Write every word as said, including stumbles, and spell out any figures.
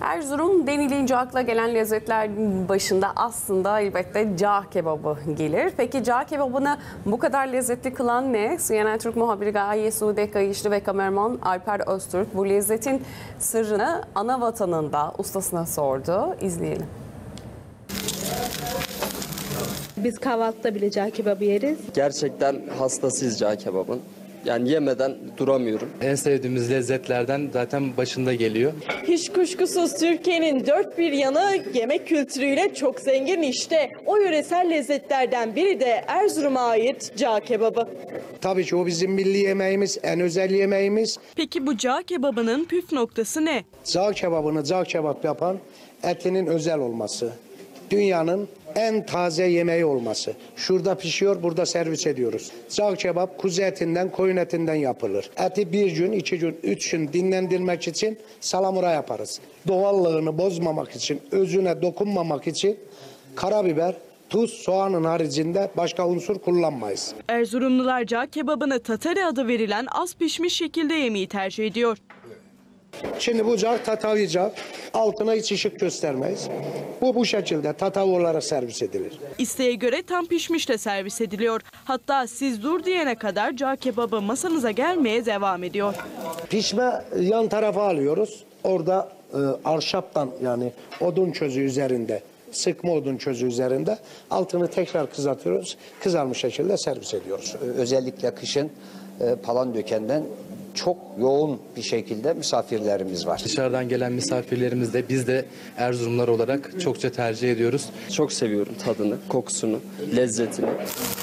Erzurum denilince akla gelen lezzetler başında aslında elbette cağ kebabı gelir. Peki cağ kebabını bu kadar lezzetli kılan ne? C N N Türk muhabiri Gaye Sude Kayışlı ve kameraman Alper Öztürk bu lezzetin sırrını ana vatanında ustasına sordu. İzleyelim. Biz kahvaltıda bile cağ kebabı yeriz. Gerçekten hastasıyız cağ kebabın. Yani yemeden duramıyorum. En sevdiğimiz lezzetlerden zaten başında geliyor. Hiç kuşkusuz Türkiye'nin dört bir yanı yemek kültürüyle çok zengin, işte o yöresel lezzetlerden biri de Erzurum'a ait cağ kebabı. Tabii ki o bizim milli yemeğimiz, en özel yemeğimiz. Peki bu cağ kebabının püf noktası ne? Cağ kebabını cağ kebap yapan etinin özel olması. Dünyanın en taze yemeği olması. Şurada pişiyor, burada servis ediyoruz. Cağ kebap kuzu etinden, koyun etinden yapılır. Eti bir gün, iki gün, üç gün dinlendirmek için salamura yaparız. Doğallığını bozmamak için, özüne dokunmamak için karabiber, tuz, soğanın haricinde başka unsur kullanmayız. Erzurumlular cağ kebabını tatari adı verilen az pişmiş şekilde yemeyi tercih ediyor. Şimdi bu cağ tatavi cağ. Altına hiç ışık göstermeyiz. Bu bu şekilde tatavi olarak servis edilir. İsteğe göre tam pişmiş de servis ediliyor. Hatta siz dur diyene kadar cağ kebabı masanıza gelmeye devam ediyor. Pişme yan tarafa alıyoruz. Orada e, ahşaptan, yani odun çözü üzerinde, sıkma odun çözü üzerinde altını tekrar kızartıyoruz. Kızarmış şekilde servis ediyoruz. Özellikle kışın e, Palandöken'den çok yoğun bir şekilde misafirlerimiz var. Dışarıdan gelen misafirlerimiz de biz de Erzurumlar olarak çokça tercih ediyoruz. Çok seviyorum tadını, kokusunu, lezzetini.